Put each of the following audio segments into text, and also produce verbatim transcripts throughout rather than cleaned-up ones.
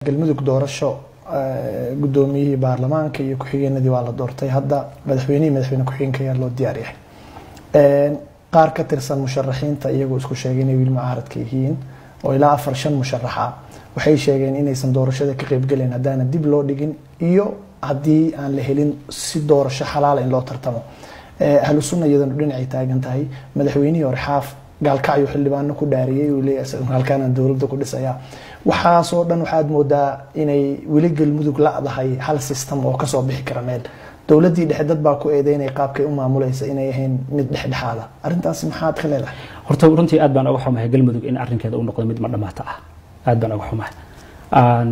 galmudug doorasho gudoomiyihii baarlamaanka iyo ku-xigeenadii waa la doortay hadda madaxweynihii madaxweyne ku-xigeenka ayaa loo diyaariyay qaar ka tirsan musharaxiinta iyagoo isku sheegay inay wiil mucaaradka yihiin oo ilaa afar shan musharaxa waxay sheegeen inaysan doorashada ka qaybgalayn haddaana dib loo dhigin iyo haddii aan la helin si doorasho xalaal in loo tartamo ahlu sunna iyadana dhinacay taagan tahay madaxweynihii hore xaaf gaalkacyo xildhibaano ku dhaariyay uu leeyahay halkaan dowladda ku dhisaya waxaasoo dhan waxaad moodaa inay weli galmudug la'dahay hal system oo kasoo bixi kara meel dowladdii dhexe dad baa ku eedeynay qaabkay u maamulaysa inay ahayn mid dhexdhexaada arrintaas maxaad ka leedahay horta runtii aad baan uga xumahay galmudug in arrinkeeda uu noqdo mid ma dhamaata ah aad baan uga xumahay aan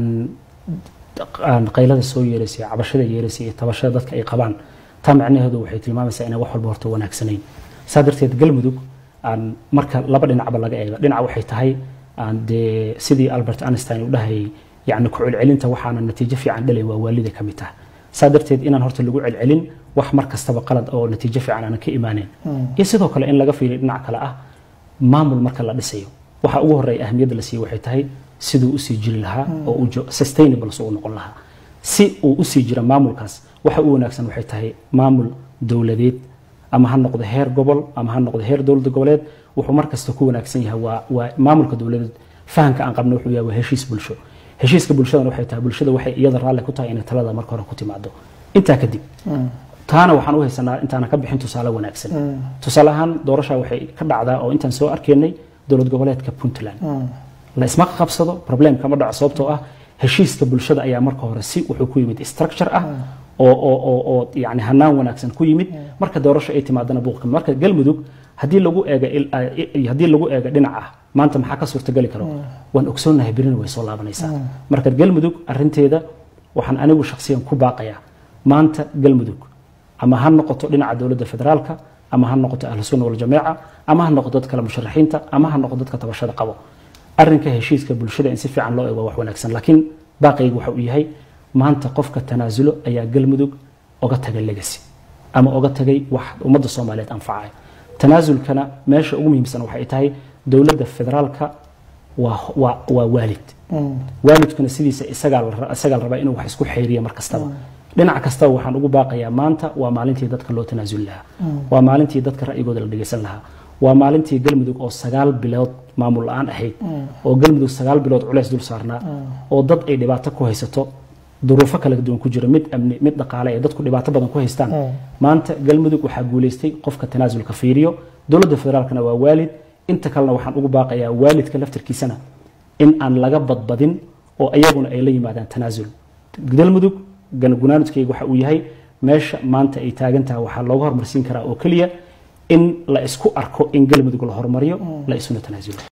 aan qaylada soo yeerisay cabashada yeerisay tabashada dadka ay qabaan taa macnaheedu waxay tilmaamaysaa inay wax walba horta wanaagsanayn saadarteed galmudug aan marka laba dhinacba laga eego dhinac waxay tahay aan de sidii Albert Einstein u dhahay yaani ku celcelinta waxaana natiijo fiican dhalay waa waalida kamid ah saadarteed inaan horta lagu celcelin wax mar kastaba qalad oo natiijo fiican aan ka iimaaneen iyo sidoo kale in laga fiiriyo dhinac kale ah maamul marka la dhisayo waxa ugu horeeya ahmiyadda la siiyay waxay tahay sidoo u sii jiri lahaa oo uu sustainable soo noqon lahaa si uu u sii jira maamulkaas waxa uu wanaagsan waxay tahay maamul dawladeed ama ha noqdo heer gobol ama ha noqdo heer dawlad goboleed wuxuu markasta ku wanaagsan yahay waa waa maamulka dawladeed fahanka aan qabno wuxuu yahay heshiis bulsho heshiiska bulshada waxay tahay bulshada waxay iyada raalli ku tahay in talada marka hore ku timaado inta kadib taana waxaan u haysanaa intaan ka bixin tusaale wanaagsan tusaale ahaan doorasho waxay ka dhacdaa oo intaan soo arkaynay dawlad goboleedka Puntland la isma qabsado problem kama dhaco sababtoo ah heshiiska bulshada ayaa marka hore si wuxuu ku yimid structure ah oo oo oo oo yaani hanaan wanaagsan ku yimid marka doorasho ay timaadana buuqka marka galmudug hadii lagu eega hadii lagu eega dhinaca maanta maxaa ka suurtagali karo waan ogsoonahay birina way soo laabanaysaa marka galmudug arinteeda waxaan anigu shakhsiyan ku baaqayaa maanta galmudug ama ha noqoto dhinaca dawladda federaalka ama ha noqoto ahlu sunna wal jameeca ama ha noqoto dadka musharaxiinta ama ha noqoto dadka tabashada qabo arrinka heshiiska bulshada in si fiican loo eego wax wanaagsan laakiin baaqaygu waxa uu yahay maanta qofka tanaasulo ayaa galmudug uga tagay legacy ama uga tagay wax ummadda Soomaaliyeed anfacay tanaasulkana meesha ugu muhiimsan waxay tahay dawladda federaalka waa waa waa waalid waalidkuna sidiisa isaga isaga raba inuu wax isku xeeriyo mar kastaba dhinac kasta waxaan ugu baaqayaa maanta waa maalintii dadka loo tanaasul lahaa waa maalintii dadka ra'yigooda la dhageysan lahaa waa maalintii galmudug oo sagaal bilood maamul aan ahayd oo galmudug sagaal bilood culeys dul saarnaa oo dad ay dhibaato ku haysato duruufo kala duwan ku jira mid amni mid dhaqaale ee dadku dhibaato badan ku haystaan maanta galmudug waxa guuleystay qofka tanaasulka fiiriyo dawladda federaalkana waa waalid inta kalena waxaan ugu baaqayaa waalidka laftirkiisana in aan laga badbadin oo ayaguna ay la yimaadaan tanaasul galmudug gunaanadkaygu waxa uu yahay meesha maanta ay taagan tahay waxa looga hormarsiin karaa oo kaliya in la isku arko in galmudug la hormariyo la isuna tanaasulo